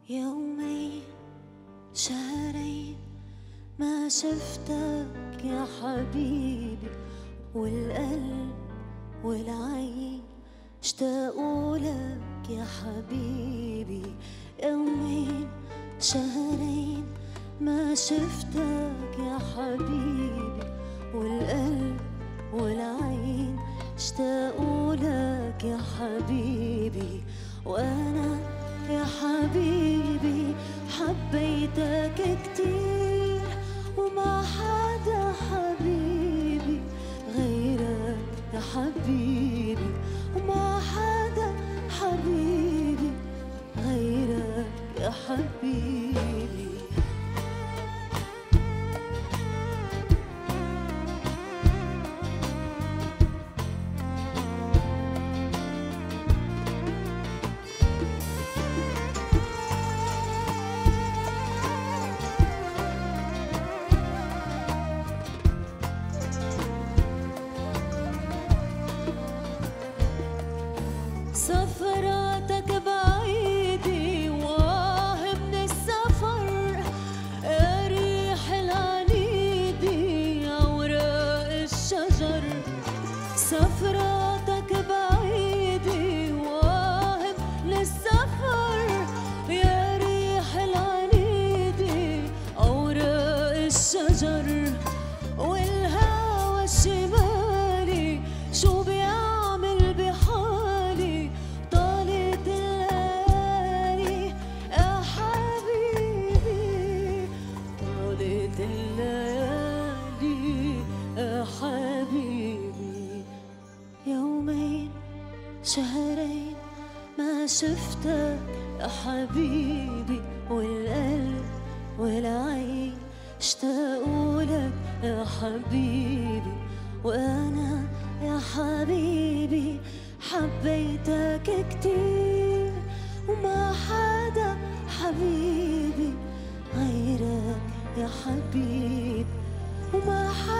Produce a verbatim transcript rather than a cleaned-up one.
يومين شهرين ما شفتك يا حبيبي، والقلب والعين اشتاقوا لك يا حبيبي. يومين شهرين ما شفتك يا حبيبي، والقلب والعين اشتاقوا لك يا حبيبي. وانا يا حبيبي حبيتك كتير، وما حدا حبيبي غيرك يا حبيبي، وما حدا حبيبي غيرك يا حبيبي. سفراتك بعيدة واه من السفر، ريح العنيدة أوراق الشجر. سفراتك بعيدة واه من السفر، يا ريح العنيدة أوراق الشجر. والهوى الشمالي شو بيعمل بحالي، طالت الليالي يا حبيبي، طالت الليالي يا حبيبي. يومين شهرين ما شفتك يا حبيبي، والقلب والعين اشتاقوا لك يا حبيبي. وانا يا حبيبي حبيتك كتير، وما حدا حبيبي غيرك يا حبيبي، وما حدا